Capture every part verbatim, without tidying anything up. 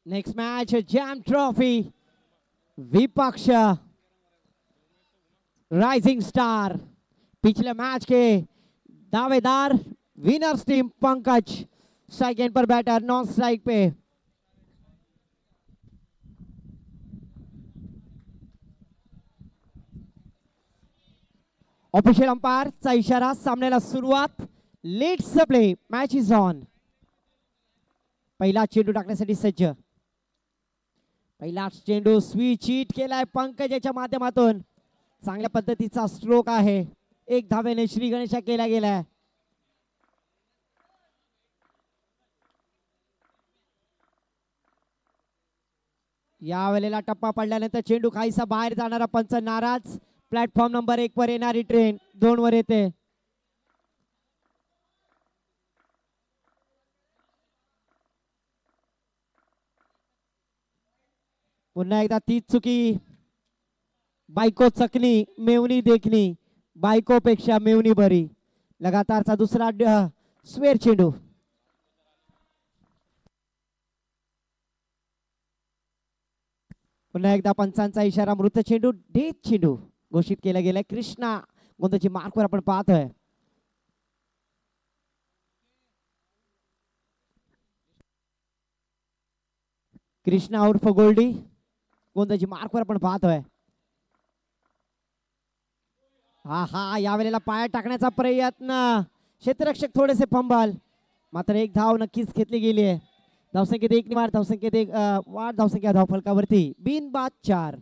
Next match Jam trophy विपक्ष rising star. पिछले match के दावेदार winners team Pankaj strike end पर बैटर, नॉन स्ट्राइक पे ऑफिशियल अंपायर चा इशारा, सामन्याला सुरुवात, let's play, match is on. पहिला चेंडू टाकण्यासाठी सज्ज, पहिला चेंडू स्विच हिट केलाय पंकज याच्या माध्यमातून, चांगल्या पद्धतीचा स्ट्रोक आहे, एक धावेने श्री गणेशा केला गेलाय। या वेळेला टप्पा पडल्यानंतर चेंडू काहीसा बाहेर जाणारा पंच नाराज, प्लॅटफॉर्म नंबर एक वर येणारी ट्रेन दोन वर येते। पुन्हा एकदा तीच चुकी, बायको चकनी मेवणी देखणी, बायको पेक्षा मेवणी बरी, लगातारचा दुसरा स्वेर चेंडू। पुन्हा एकदा पंचांचा इशारा, मृत चेंडू डेथ चेंडू घोषित केला गेलाय। कृष्णा गोंदाची मार्कवर आपण पाहतोय, कृष्णा उर्फ गोल्डी गोंदाची मार्कवर आपण पाहतोय। हा हा यावेळेला पाया टाकण्याचा प्रयत्न, क्षेत्ररक्षक थोडेसे फंबल, मात्र एक धाव नक्कीच घेतली गेली आहे। धावसंख्येत एक निवार, धावसंख्येत एक वाढ, धावसंख्या धाव फलकावरती बिन बाद चार।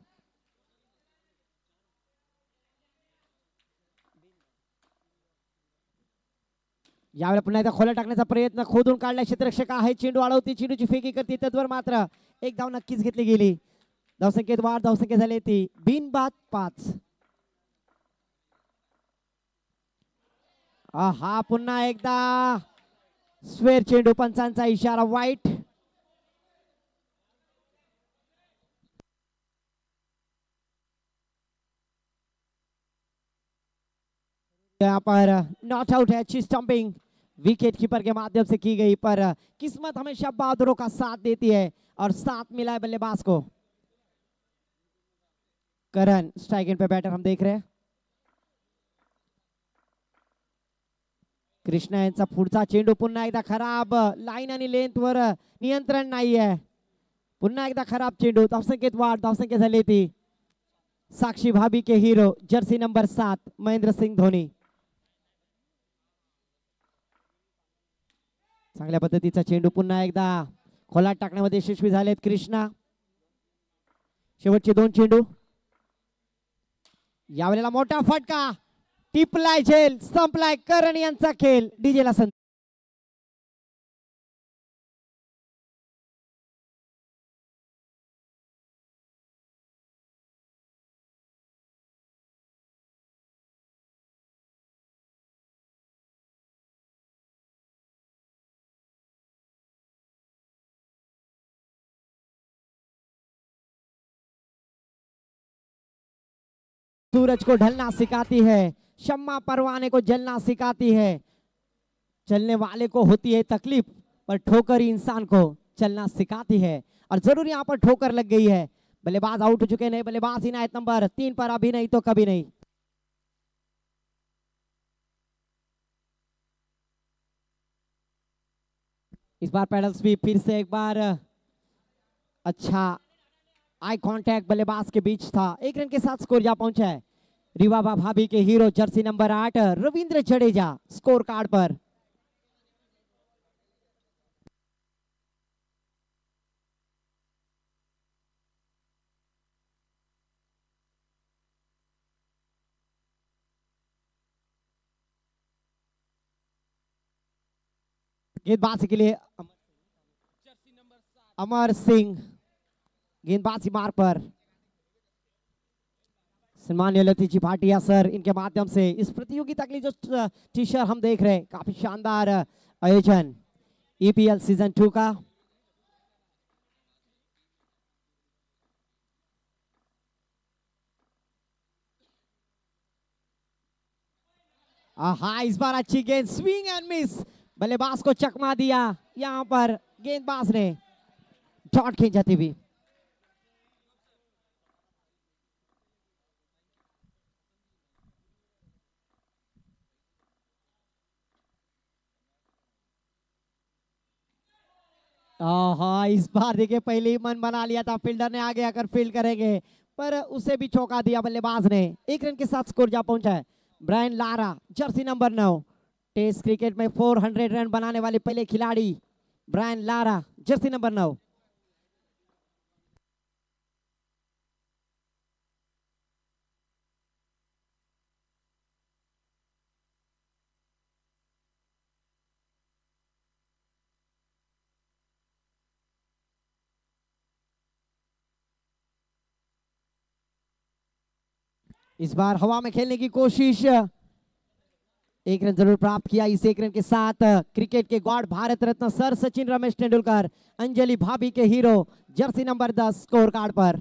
यावेळेला पुन्हा एकदा खोला टाकण्याचा प्रयत्न, खोदून काढला क्षेत्ररक्षक आहे, चेंडू अडवती, चेंडूची फेकी करते, त्यावर मात्र एक धाव नक्कीच घेतली गेली। धावसंख्येत वाढ, धावसंख्या झाली ती बिन बाद पाच। हा पुन्हा एकदा स्वेर चेंडू, पंचांचा इशारा वाईट। यहाँ पर नॉट आउट है, अच्छी स्टंपिंग विकेट कीपर के माध्यम से की गई, पर किस्मत हमेशा बहादुरों का साथ देती है और साथ मिला है बल्लेबाज को। करण स्ट्राइक एंड पे बैटर हम देख रहे हैं। कृष्णा यांचा पुढचा चेंडू पुन्हा एकदा खराब, लाईन आणि लेंथ वर नियंत्रण नाहीये, पुन्हा एकदा खराब चेंडू, धावसंख्येत वाढ, धावसंख्या झाली ती साक्षी भाभी के हीरो जर्सी नंबर सात महेंद्र सिंग धोनी। चांगल्या पद्धतीचा चेंडू पुन्हा एकदा खोलात टाकण्यामध्ये यशस्वी झालेत कृष्णा। शेवटचे दोन चेंडू, यावेळेला मोठा फटका, टिपलाय झेल, संपलाय करण यांचा खेळ, डीजेला संत। सूरज को ढलना सिखाती है, शम्मा परवाने को जलना सिखाती है, चलने वाले को होती है तकलीफ पर ठोकर ही इंसान को चलना सिखाती है। और जरूर यहाँ पर ठोकर लग गई है, बल्लेबाज आउट हो चुके नहीं, बल्लेबाज इनायत नंबर तीन पर अभी नहीं तो कभी नहीं। इस बार पैडल स्वीप फिर से एक बार, अच्छा आई कांटेक्ट बल्लेबाज के बीच था, एक रन के साथ स्कोर जा पहुंचा है। रिवाबा भाभी के हीरो जर्सी नंबर आठ रविंद्र जडेजा स्कोर कार्ड पर। गेंदबाजी के लिए अमर सिंह गेंदबाजी मार्ग पर। सम्मान्य लती जी भाटिया सर, इनके माध्यम से इस प्रतियोगिता के लिए जो टी शर्ट हम देख रहे हैं, काफी शानदार आयोजन ईपीएल सीजन टू का। आहा, इस बार अच्छी गेंद, स्विंग एंड मिस, बल्लेबाज को चकमा दिया, यहां पर गेंदबाज ने शॉट खींच जाती हुई। हाँ, इस बार देखिए पहले ही मन बना लिया था फील्डर ने, आगे आकर फील्ड करेंगे, पर उसे भी चौका दिया बल्लेबाज ने। एक रन के साथ स्कोर जा पहुंचा है। ब्रायन लारा, जर्सी नंबर नौ, टेस्ट क्रिकेट में चार सौ रन बनाने वाले पहले खिलाड़ी ब्रायन लारा, जर्सी नंबर नौ। इस बार हवा में खेलने की कोशिश, एक रन जरूर प्राप्त किया। इस एक रन के साथ क्रिकेट के गॉड भारत रत्न सर सचिन रमेश तेंदुलकर, अंजलि भाभी के हीरो, जर्सी नंबर दस स्कोर कार्ड पर।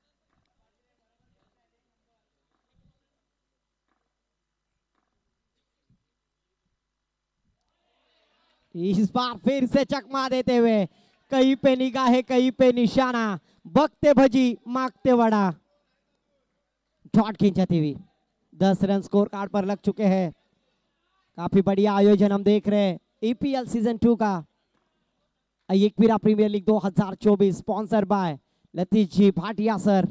इस बार फिर से चकमा देते हुए, कहीं पे निगाहें कहीं पे निशाना, बकते भजी मांगते वड़ा, शॉट खींचती हुई। दस रन स्कोर कार्ड पर लग चुके हैं। काफी बढ़िया आयोजन हम देख रहे हैं ईपीएल सीजन टू का, एकवीरा प्रीमियर लीग दो हज़ार चौबीस, sponsor by Latish ji Bhatia sir.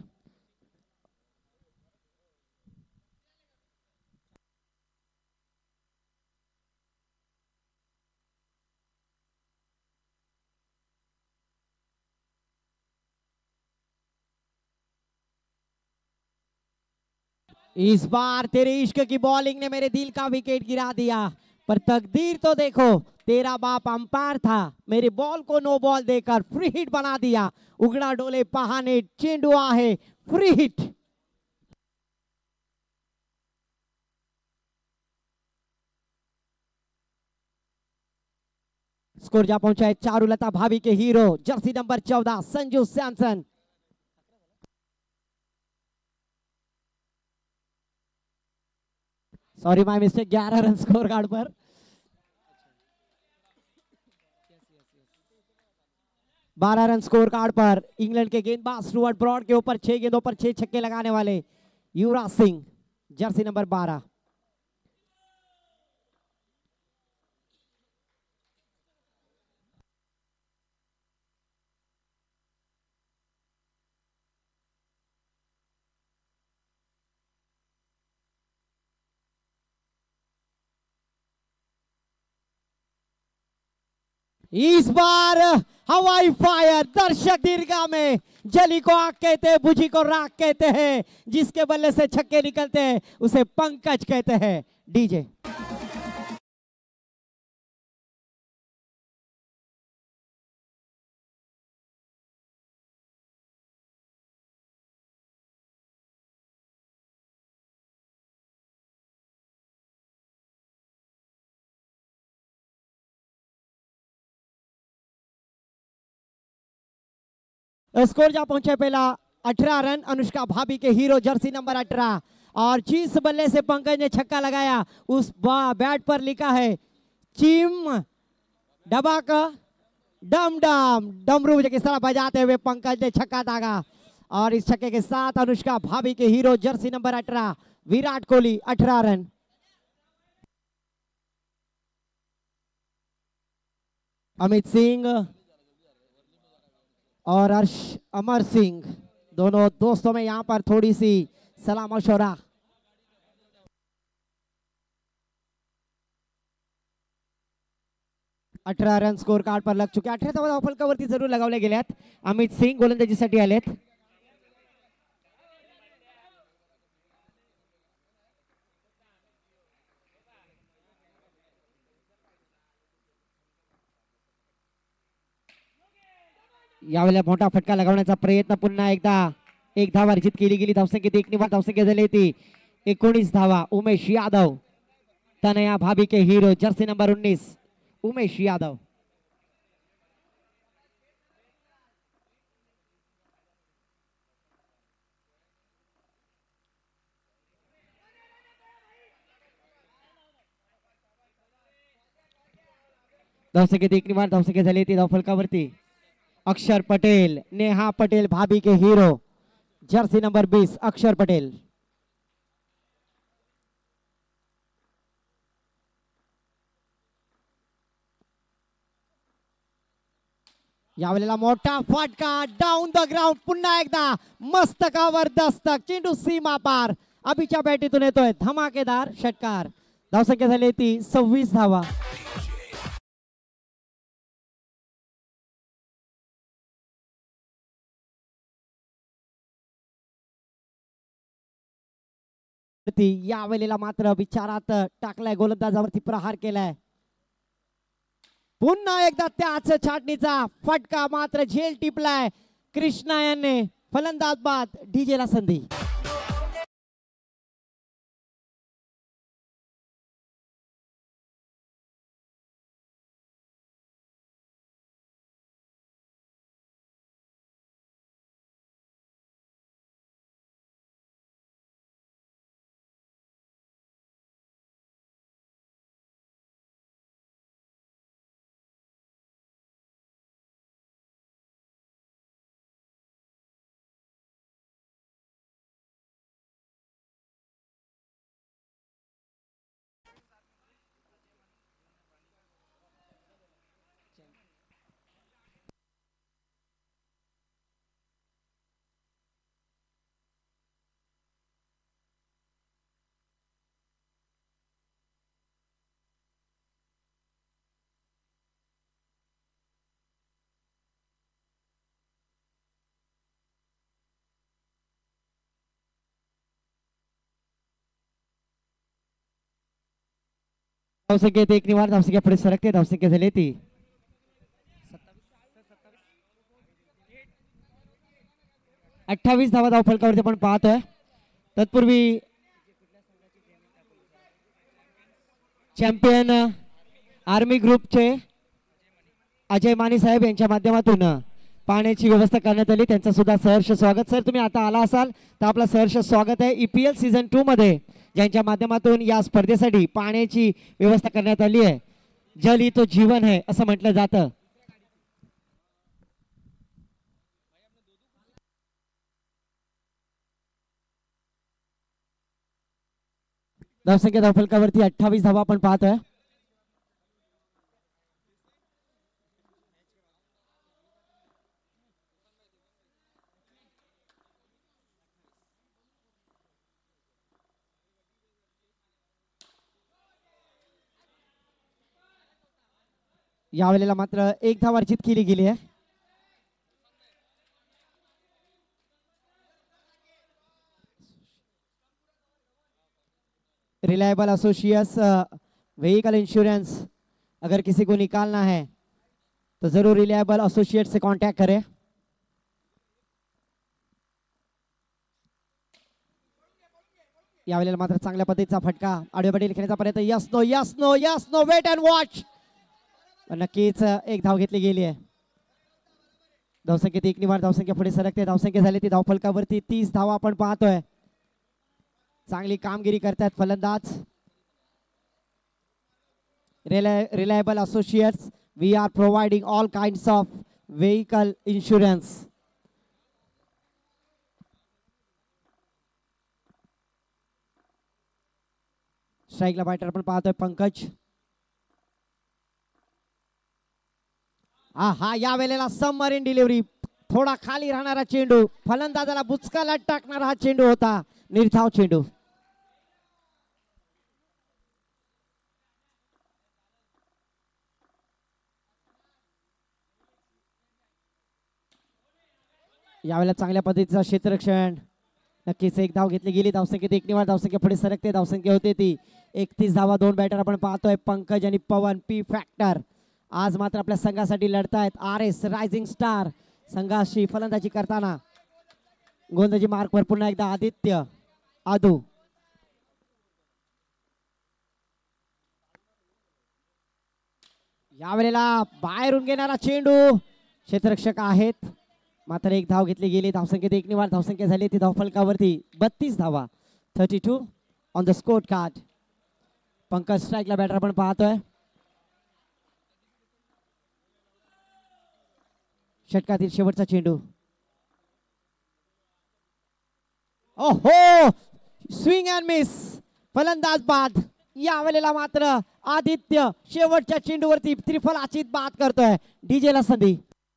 इस बार तेरे इश्क की बॉलिंग ने मेरे दिल का विकेट गिरा दिया, पर तकदीर तो देखो, तेरा बाप अंपायर था, मेरी बॉल को नो बॉल देकर फ्री हिट बना दिया। उगड़ा डोले पहाने चेंडू आहे फ्री हिट। स्कोर जा पहुंचा है चारुलता भाभी के हीरो, जर्सी नंबर चौदह Sanju Samson. Sorry my mistake, ग्यारह रन स्कोर कार्ड पर। बारह रन स्कोर कार्ड पर इंग्लैंड के गेंदबाज स्टुअर्ट ब्रॉड के ऊपर छह गेंदों पर छह छक्के लगाने वाले युवराज सिंह, जर्सी नंबर बारह। इस बार हवाई फायर, दर्शक दीर्घा में, जली को आग कहते हैं, बुझी को राख कहते हैं, जिसके बल्ले से छक्के निकलते हैं उसे पंकज कहते हैं। डीजे स्कोर जा पहुंचे पहला अठारह रन, अनुष्का भाभी के हीरो, जर्सी नंबर अठारह। और जिस बल्ले से पंकज ने छक्का लगाया उस बैट पर लिखा है चिम डबाका डम डम, डमरू किस तरह बजाते हुए पंकज ने छक्का दागा। और इस छक्के के साथ अनुष्का भाभी के हीरो, जर्सी नंबर अठारह विराट कोहली, अठारह रन। अमित सिंह और अर्श अमर सिंह, दोनों दोस्तों में यहां पर थोड़ी सी सलाह मशवरा। अठारह रन स्कोर कार्ड पर लग चुके। अठरा धावा फलकावरती जरूर लगावले गेल्यात। अमित सिंग गोलंदाजीसाठी आलेत। यावेळेला मोठा फटका लगावण्याचा प्रयत्न, पुन्हा एकदा एक धावा अर्जित केली गेली। धावसंख्येत एक निवांत धावसंख्या झाली ती एकोणीस धावा। उमेश यादव, तनया भाभी के हीरो, जर्सी नंबर उन्नीस उमेश यादव। धावसंख्येत एक निवांत धावसंख्या झाली ती धावफलकावरती। अक्षर पटेल, नेहा पटेल भाभी के हीरो, जर्सी नंबर बीस अक्षर पटेल। यावेळेला मोठा फटका डाऊन द ग्राउंड, पुन्हा एकदा मस्तकावर दस्तक, चेंडू सीमा पार, अभिच्या बॅटीतून येतोय धमाकेदार षटकार। धावसंख्या झाली ती सव्वीस धावा। यावेळेला मात्र विचारात टाकलाय, गोलंदाजावरती प्रहार केलाय, पुन्हा एकदा त्याच छाटणीचा फटका, मात्र झेल टिपलाय कृष्णा यांनी, फलंदाज बाद, डीजेला संधी। धावसंख्येत एक निवार, धावसंख्या पुढे सरकते, धावसंख्या झाली ती अठ्ठावीस धावा धावफलकावरती आपण पाहतोय। तत्पूर्वी चॅम्पियन आर्मी ग्रुपचे अजय माने साहेब यांच्या माध्यमातून पाण्याची व्यवस्था करण्यात आली, त्यांचं सुद्धा सहर्ष स्वागत। सर तुम्ही आता आला असाल तर आपला सहर्ष स्वागत आहे। ईपीएल सीझन टू मध्ये ज्यांच्या माध्यमातून या स्पर्धेसाठी पाण्याची व्यवस्था करण्यात आली आहे, जल ही तो जीवन है असं म्हटलं जातं। धावसंख्या धावफलकावरती अठ्ठावीस धावा आपण पाहतोय। यावेळेला मात्र एक धाव अर्जित केली गेली आहे। रिलायबल एसोसिएट्स व्हीकल इंश्योरेंस, अगर किसी को निकालना है तो जरूर रिलायबल एसोसिएट्स से कांटेक्ट करें। यावेळेला मात्र चांगल्या पद्धतीचा फटका, आडव्या बडील खेळण्याचा प्रयत्न, yes no yes no yes no, wait and watch, नक्कीच एक धाव घेतली गेली आहे। धावसंख्येत एक निवार, धावसंख्या पुढे सरकते, धावसंख्या झाली ती धावफलकावरती तीस धावा आपण पाहतोय। चांगली कामगिरी करतात फलंदाज reliable associates, we are providing all kinds of vehicle insurance. स्ट्राइकला बॅटर आपण पाहतोय पंकज। हा हा यावेळेला सबमरीन डिलिव्हरी, थोडा खाली राहणारा चेंडू, फलंदाजाला बुचकाला टाकणारा हा चेंडू होता, निर्धाव चेंडू। यावेळेला चांगल्या पद्धतीचा क्षेत्ररक्षण, नक्कीच एक धाव घेतली गेली। धावसंख्येत एक निवार, धावसंख्या पुढे सरकते, धावसंख्या होते ती एकतीस धावा। दोन बॅटर आपण पाहतोय पंकज आणि पवन, पी फॅक्टर आज मात्र आपल्या संघासाठी लढतायत। आर एस रायझिंग स्टार संघाशी फलंदाजी करताना गोलंदाजी मार्कवर पुन्हा एकदा आदित्य आदू। यावेळेला बाहेरून घेणारा चेंडू, क्षेत्ररक्षक आहेत, मात्र एक धाव घेतली गेली। धावसंख्येत एक निवार, धावसंख्या झाली ती धावफलकावरती बत्तीस धावा, thirty two on the score card. Pankaj स्ट्राइकला बॅटर आपण पाहतोय। षटकातील शेवटचा चेंडू. ओहो, स्विंग अँड मिस, फलंदाज बाद. यावेळेला मात्र आदित्य शेवटच्या चेंडूवरती त्रिफलाचीत बाद करतोय. डीजेला संधी.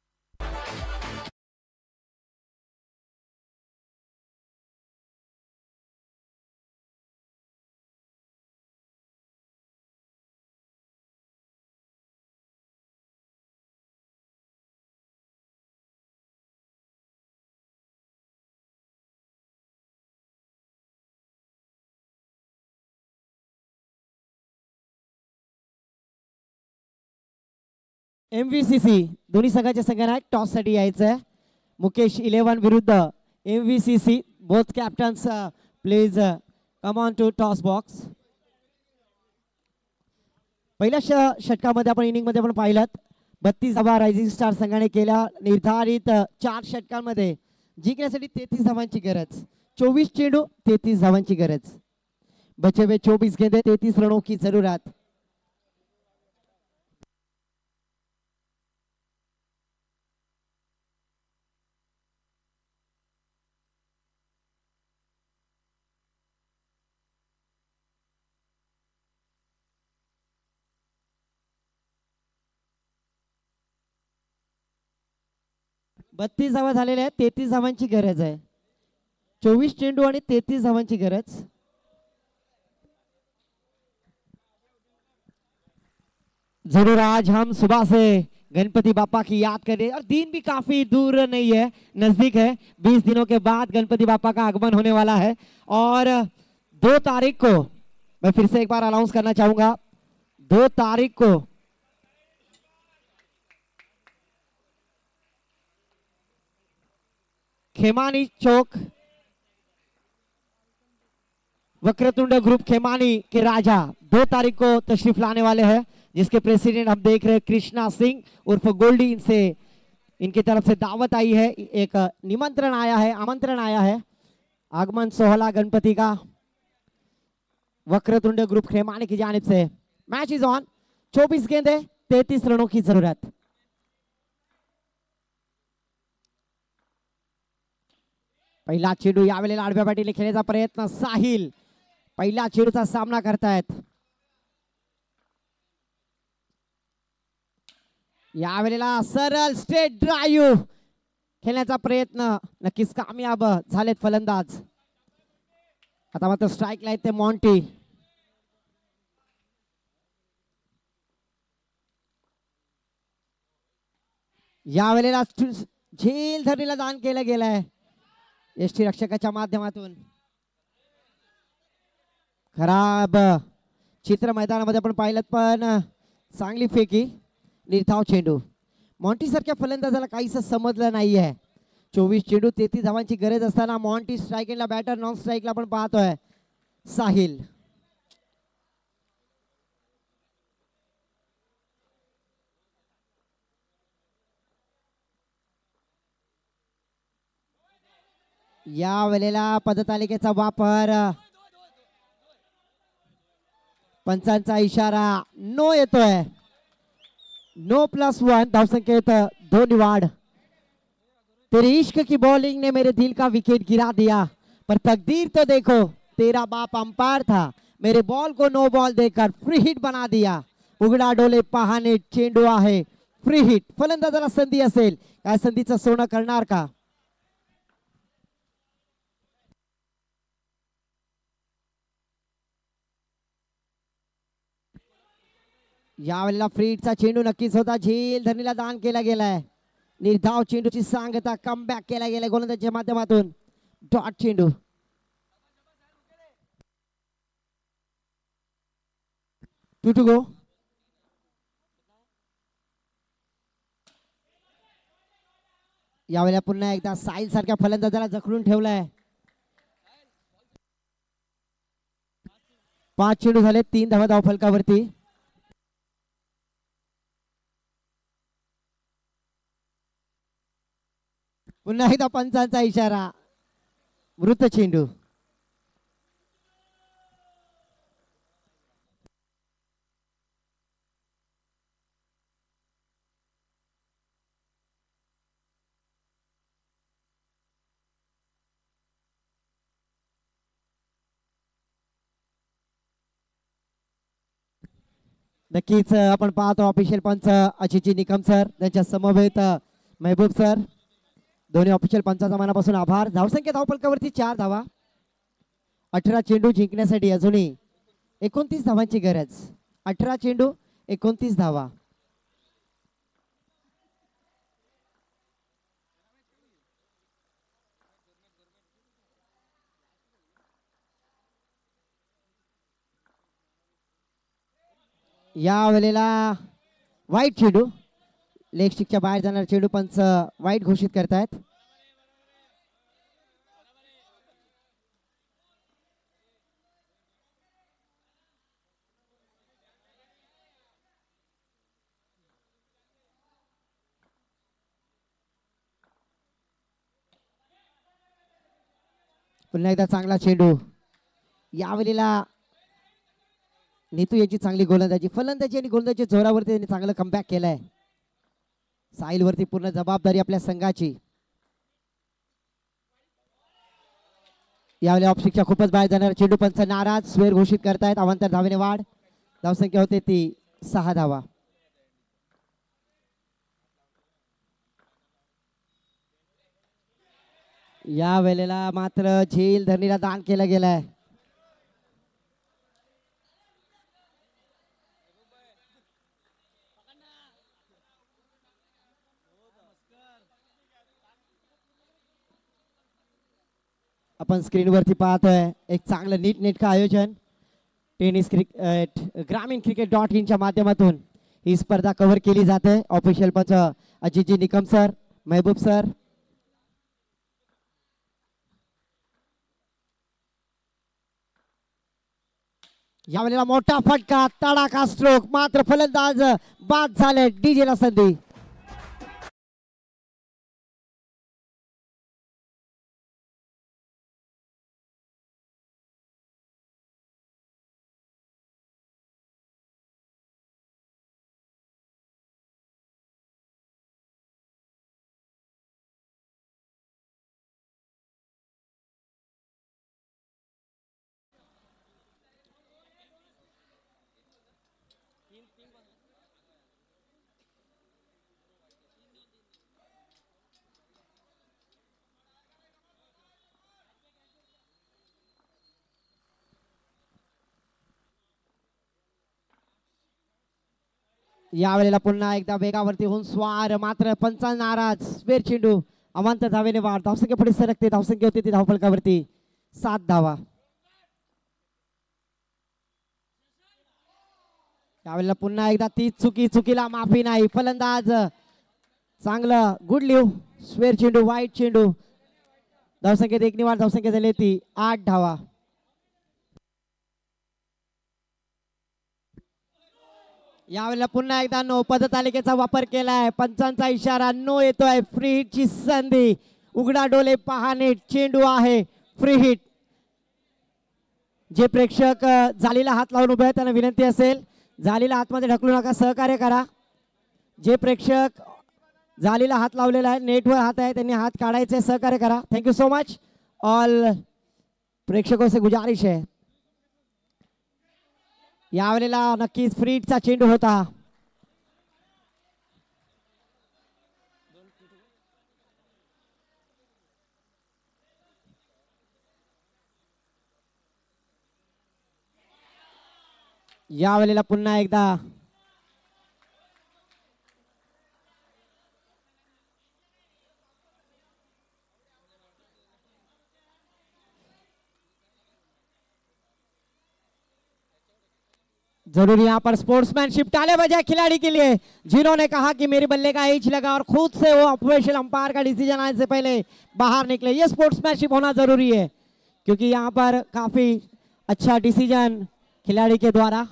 एमव्हीसीसी दोन्ही संघाच्या संघांना टॉस साठी यायचंय. मुकेश इलेव्हन विरुद्ध MVCC. Both captains please come on to toss box. पहिल्या षटकामध्ये आपण इनिंग मध्ये आपण पाहिलं बत्तीस धावा रायझिंग स्टार संघाने केल्या. निर्धारित चार षटकांमध्ये जिंकण्यासाठी तेहतीस धावांची गरज. चोवीस चेंडू तेहतीस धावांची गरज. बचे हुए चौबीस गेंदे तैतीस रनों की जरूरत. बत्तीस धावा झालेल्या आहेत. तेहतीस धावांची गरज आहे. चोवीस चेंडू आणि तेहतीस धावांची गरज. जरूर आज हम सुबह से गणपति बापा की याद करें और दिन भी काफी दूर नहीं है, नजदीक है. बीस दिनों के बाद गणपति बापा का आगमन होने वाला है और दो तारीख को मैं फिर से एक बार अनाउंस करना चाहूंगा. दो तारीख को खेमानी चौक वक्रतुंड ग्रुप खेमानी के राजा दो तारीख को तशरीफ लाने वाले हैं, जिसके प्रेसिडेंट हम देख रहे हैं कृष्णा सिंह उर्फ गोल्डी. इनसे इनकी तरफ से दावत आई है, एक निमंत्रण आया है, आमंत्रण आया है. आगमन सोहला गणपति का वक्रतुंड ग्रुप खेमानी की जानिब से. Match is on. चौबीस गेंदे तैतीस रनों की जरूरत. पहिला चेंडू यावेळेला आडव्या पाठीने खेळण्याचा प्रयत्न. साहिल पहिल्या चेंडूचा सामना करतायत. यावेळेला सरळ स्ट्रेट ड्राईव्ह खेळण्याचा प्रयत्न नक्कीच कामयाब झालेत फलंदाज. आता मात्र स्ट्राईकला आहेत ते मॉन्टी. यावेळेला झेल धरणीला दान केलं गेलंय यष्टी रक्षकाच्या माध्यमातून. खराब चित्र मैदानामध्ये आपण पाहिलं, पण चांगली फेकी. निर्धाव चेंडू. मॉन्टी सारख्या फलंदाजाला काहीच समजलं नाहीये. चोवीस चेंडू तेहतीस धावांची गरज असताना मॉन्टी स्ट्रायकिंगला बॅटर, नॉन स्ट्राईकला आपण पाहतोय साहिल. या वेळेला पदतालिकेचा वापर. पंचांचा इशारा नो येतोय. No plus one. धावसंख्येत दोन वाढ. तेरे इश्क की बॉलिंग ने मेरे दिल का विकेट गिरा दिया, पर तकदीर तो देखो, तेरा बाप अंपायर था, मेरे बॉल को नो बॉल देकर फ्री हिट बना दिया. उघडा डोले पाहणे चेंडू आहे. Free hit. फलंदाजाला संधी असेल, काय संधीचं सोनं करणार का? यावेळेला फ्री हिटचा चेंडू नक्कीच होता. झेल धरणीला दान केला गेलाय. निर्धाव चेंडूची सांगता कमबॅक केला गेलाय गोलंदाजाच्या माध्यमातून. डॉट चेंडू. Two to go. यावेळेला पुन्हा एकदा साहिल सारख्या फलंदाजाला जखडून ठेवलाय. पाच चेंडू झाले, तीन धावा धाव फलकावरती. पुन्हा एकदा पंचांचा इशारा. मृत चेंडू. नक्कीच आपण पाहतो ऑफिशियल पंच अजितजी निकम सर, त्यांच्या समवेत महबूब सर, दोन्ही ऑफिशियल पंचाचा मनापासून आभार. धावसंख्या धावपलकावरती चार धावा. अठरा चेंडू जिंकण्यासाठी अजूनही एकोणतीस धावांची गरज. अठरा चेंडू एकोणतीस धावा. या वेळेला वाईट चेंडू, लेग स्टिकच्या बाहेर जाणार चेंडू पंच वाईट घोषित करतायत. पुन्हा एकदा चांगला चेंडू. यावेळेला नीतू याची चांगली गोलंदाजी, फलंदाजी आणि गोलंदाजी जोरावरती त्यांनी चांगलं कमबॅक केलंय. साहिल वरती पूर्ण जबाबदारी आपल्या संघाची. यावेळी ऑफशिक्षा खूपच बाहेर जाणार चेंडू पंच नाराज, स्वेर घोषित करतायत. अवांतर धावेने वाढ. धावसंख्या होते ती सहा धावा. या वेळेला मात्र झेल धरणीला दान केलं गेलंय. आपण स्क्रीनवरती पाहतोय एक चांगलं नीटनेटकं आयोजन. टेनिस क्रिकेट ग्रामीण क्रिकेट डॉट इनच्या माध्यमातून ही स्पर्धा कव्हर केली जाते. ऑफिशियल पंच अजितजी निकम सर, महबूब सर. यावेळेला मोठा फटका, तडाखा स्ट्रोक, मात्र फलंदाज बाद झाले. डीजेला संधी. यावेळेला पुन्हा एकदा वेगावरती होऊन स्वार, मात्र पंचा नाराज. स्वेर चेंडू अमांतर धावेने वाढ. धावसंख्या पुढे सरकते. धावसंख्या होती ती धावफलकावरती सात धावा. यावेळेला पुन्हा एकदा तीच चुकी, चुकीला माफी नाही. फलंदाज चांगलं गुड लिव. स्वेर चेंडू, वाईट चेंडू. धावसंख्येत एक निवाड. धावसंख्या झाली ती आठ धावा. यावेळेला पुन्हा एकदा नो पदतालिकेचा वापर केलाय. पंचांचा इशारा नो येतोय. फ्री हिटची संधी. उघडा डोले पहा नीट. चेंडू आहे फ्री हिट. जे प्रेक्षक जालीला हात लावून उभे आहेत त्यांना विनंती असेल, जालीला आतमध्ये ढकलू नका, सहकार्य करा. जे प्रेक्षक जालीला हात लावलेला आहे, नेटवर हात आहे, त्यांनी हात काढायचे, सहकार्य करा. Thank you so much. ऑल प्रेक्षकों से गुजारिश है. यावेळेला नक्कीच फ्री हिटचा चेंडू होता. यावेळेला पुन्हा एकदा जरूरी यहाँ पर स्पोर्ट्समैनशिप. तालियां बजाए खिलाड़ी के लिए जिन्होंने कहा कि मेरे बल्ले का एज लगा और खुद से वो ऑफिशियल अंपायर का डिसीजन आने से पहले बाहर निकले. ये स्पोर्ट्समैनशिप होना जरूरी है, क्योंकि यहाँ पर काफी अच्छा डिसीजन खिलाड़ी के द्वारा.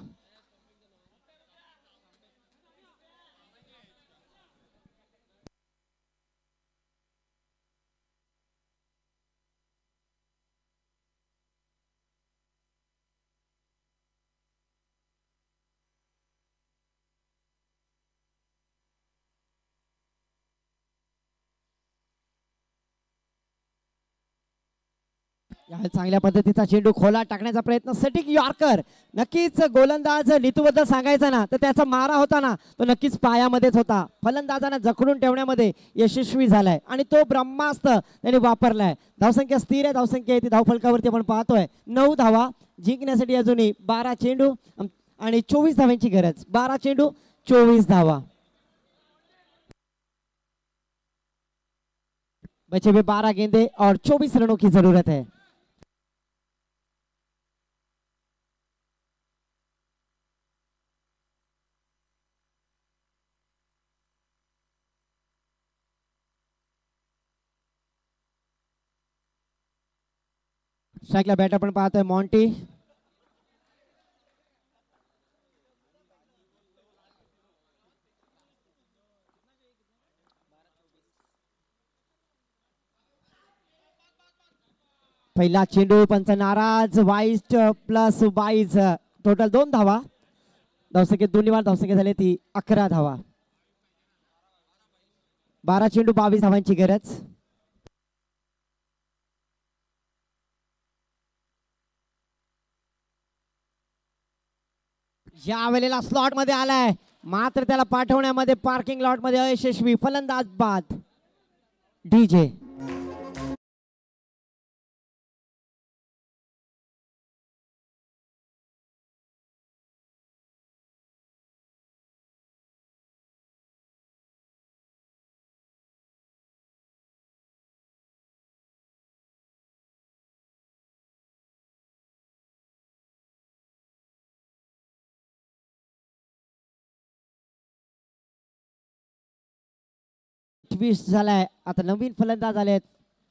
चांगल्या पद्धतीचा चेंडू खोला टाकण्याचा प्रयत्न, सटिक यॉर्कर. नक्कीच गोलंदाज नीतूबद्दल सांगायचं ना तर त्याचा मारा होता ना तो नक्कीच पायामध्येच होता. फलंदाजांना जखडून ठेवण्यामध्ये यशस्वी झालाय आणि तो ब्रह्मास्त्र त्यांनी वापरलाय. धावसंख्या स्थिर आहे, धावसंख्या ती धावफलकावरती आपण पाहतोय नऊ धावा. जिंकण्यासाठी अजूनही बारा चेंडू आणि चोवीस धाव्यांची गरज. बारा चेंडू चोवीस धावा. बचे हुए बारह गेंदे और चौबीस रनों की जरूरत है. स्ट्राइकला बॅटर पण पाहतोय मॉन्टी. पहिला चेंडू पंच नाराज. वाईस प्लस बाईस टोटल दोन धावा. धावसंख्येत दोन्ही वार धावसंख्या झाली ती अकरा धावा. बारा चेंडू बावीस धावांची गरज. या वेळेला स्लॉट मध्ये आलाय मात्र त्याला पाठवण्यामध्ये पार्किंग लॉट मध्ये अयशस्वी. फलंदाज बाद डीजे. वीस झालाय. आता नवीन फलंदाज आलेत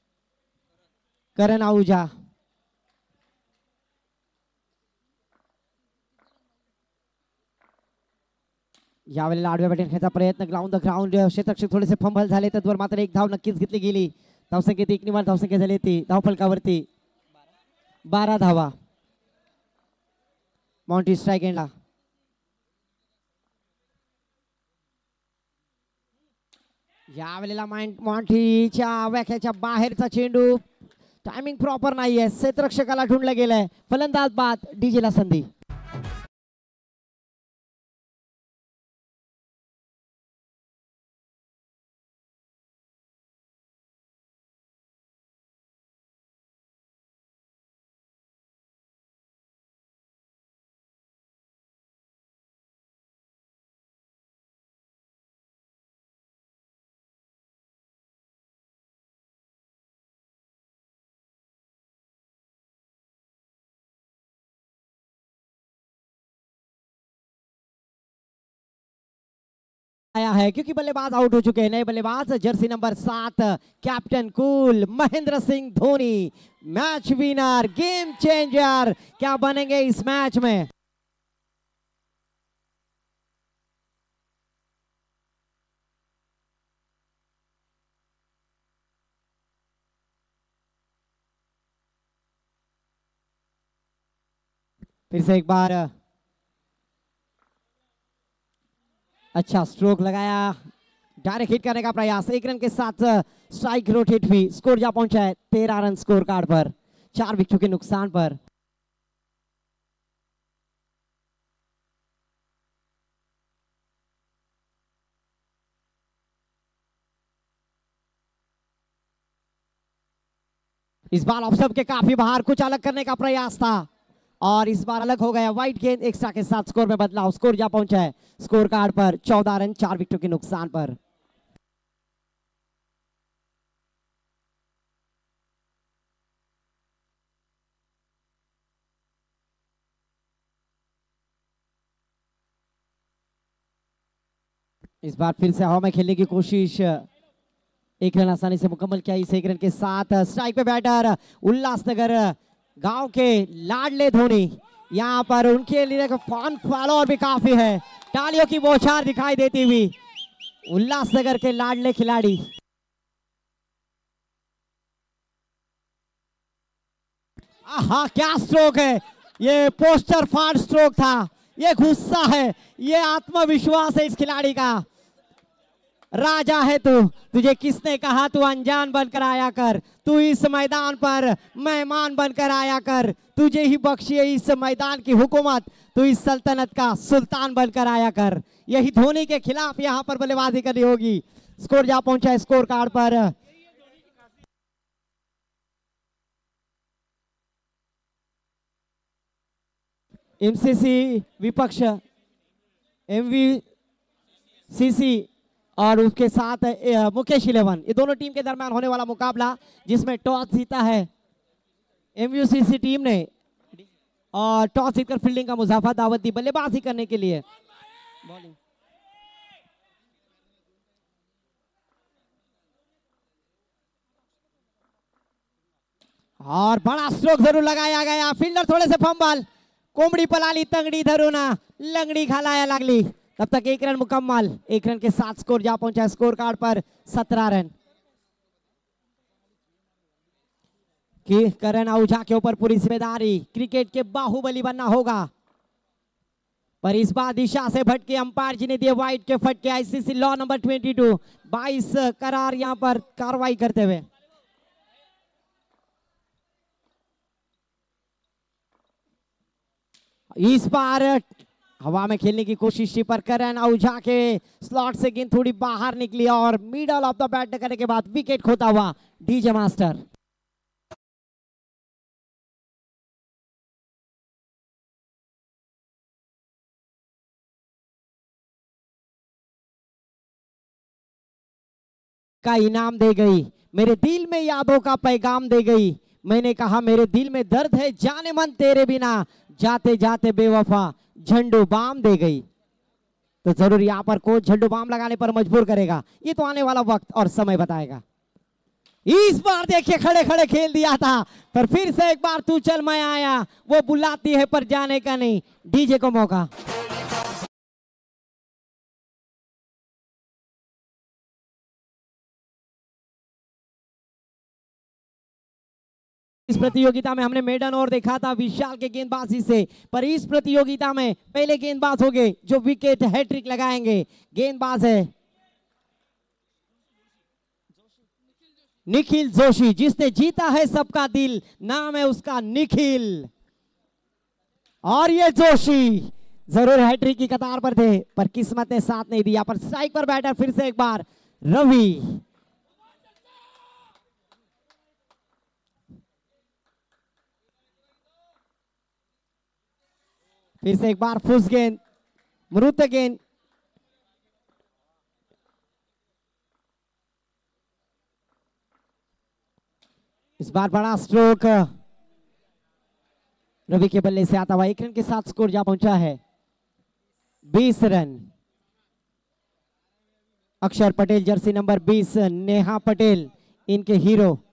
करण आहुजा. यावेळेला आडव्या बॅटिंग खेळायचा प्रयत्न. ग्राउंड द ग्राउंड क्षेत्ररक्षक थोडेसे फंबल झाले त्यावर मात्र एक धाव नक्कीच घेतली गेली. धावसंख्येत एक निवार धावसंख्या झाली ती धावफलकावरती बारा धावा. मॉन्टी स्ट्राइक एंडला. यावेळेला मॉन्टीच्या व्याख्याच्या बाहेरचा चेंडू. टायमिंग प्रॉपर नाहीये. क्षेत्ररक्षकाला ढूंढलं गेलंय. फलंदाज बाद डीजेला संधी. आया है क्योंकि बल्लेबाज आउट हो चुके हैं. नए बल्लेबाज जर्सी नंबर सात captain cool Mahendra Singh Dhoni. Match winner, game changer क्या बनेंगे इस मैच में. फिर से एक बार अच्छा स्ट्रोक लगाया. डायरेक्ट हिट करने का प्रयास. एक रन के साथ स्ट्राइक रोटेट हुई. स्कोर जा पहुंचा है तेरह रन स्कोर कार्ड पर चार विकेटों के नुकसान पर. इस बार ऑफ के काफी बाहर कुछ अलग करने का प्रयास था और इस बार अलग हो गया. वाइट गेंद एक्स्ट्रा के साथ स्कोर में बदलाव. स्कोर जा पहुंचा है स्कोर कार्ड पर चौदह रन चार विकेटों के नुकसान पर. इस बार फिर से हवा में खेलने की कोशिश. एक रन आसानी से मुकम्मल किया. इस एक रन के साथ स्ट्राइक पे बैटर उल्लासनगर गांव के लाडले धोनी. यहाँ पर उनके लिए फैन फॉलोअर भी काफी है. तालियों की बौछार दिखाई देती हुई उल्लासनगर के लाडले खिलाड़ी. आहा क्या स्ट्रोक है. ये पोस्टर फाड़ स्ट्रोक था. ये गुस्सा है, ये आत्मविश्वास है इस खिलाड़ी का. राजा है तू, तुझे किसने कहा तू अनजान बनकर आया कर, तू इस मैदान पर मेहमान बनकर आया कर, तुझे ही बख्शिए इस मैदान की हुकूमत, तू इस सल्तनत का सुल्तान बनकर आया कर। यही धोनी के खिलाफ यहाँ पर बल्लेबाजी करनी होगी। स्कोर जा पहुंचा है स्कोर कार्ड पर। एमसीसी विपक्ष एमवीसीसी और उसके साथ मुकेश इलेवन, ये दोनों टीम के दरमियान होने वाला मुकाबला जिसमें टॉस जीता है एमयूसीसी टीम ने और टॉस जीतकर फील्डिंग का मुजाफा दावत दी बल्लेबाजी करने के लिए। बॉलिंग और बड़ा स्ट्रोक जरूर लगाया गया, फील्डर थोड़े से फंबल, कोंबडी पलाली तंगड़ी धरूना लंगड़ी खालाया लागली, तब तक एक रन मुकम्मल। एक रन के साथ स्कोर जा पहुंचा स्कोर कार्ड पर सत्रह रन। कि करण आहूजा के ऊपर पूरी जिम्मेदारी, क्रिकेट के बाहुबली बनना होगा, पर इस बार दिशा से भटके अंपायर जी ने दिए वाइड के फटके। आईसीसी लॉ नंबर बाईस, बाईस करार यहां पर कार्रवाई करते हुए। इस बार हवा में खेलने की कोशिश थी पर करण आहूजा के स्लॉट से गेंद थोड़ी बाहर निकली और मिडल ऑफ द बैट करने के बाद विकेट खोता हुआ डीजे मास्टर। का इनाम दे गई, मेरे दिल में यादों का पैगाम दे गई, मैंने कहा मेरे दिल में दर्द है जाने मन तेरे बिना, जाते जाते बेवफा झंडू बाम दे गई। तो जरूर यहाँ पर कोच झंडू बाम लगाने पर मजबूर करेगा, ये तो आने वाला वक्त और समय बताएगा। इस बार देखिए खड़े खड़े खेल दिया था, पर फिर से एक बार तू चल मैं आया, वो बुलाती है पर जाने का नहीं, डीजे को मौका। इस प्रतियोगिता में हमने मेडन ओवर देखा था विशाल के गेंदबाजी से, पर इस प्रतियोगिता में पहले गेंदबाज हो गए जो विकेट हैट्रिक लगाएंगे। गेंदबाज है निखिल जोशी, जिसने जीता है सबका दिल, नाम है उसका निखिल। और ये जोशी जरूर हैट्रिक की कतार पर थे पर किस्मत ने साथ नहीं दिया। पर स्ट्राइक पर बैटर फिर से एक बार रवि, फिर से एक बार फुस गेंद, मृत गेंद, इस बार बड़ा स्ट्रोक रवि के बल्ले से आता हुआ। एक रन के साथ स्कोर जा पहुंचा है बीस रन। अक्षर पटेल जर्सी नंबर बीस, नेहा पटेल इनके हीरो।